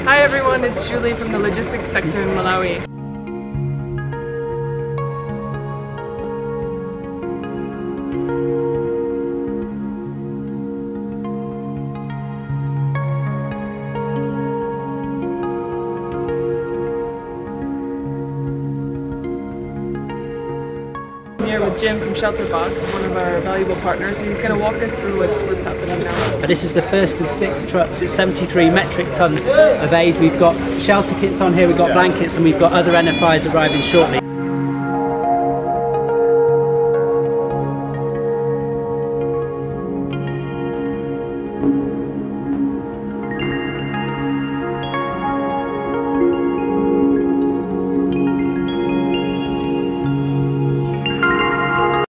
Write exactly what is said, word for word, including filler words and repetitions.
Hi everyone, it's Julie from the logistics sector in Malawi. I'm here with Jim from ShelterBox, one of our valuable partners. He's going to walk us through what's, what's happening now. This is the first of six trucks. It's seventy-three metric tons of aid. We've got shelter kits on here, we've got blankets, and we've got other N F Is arriving shortly.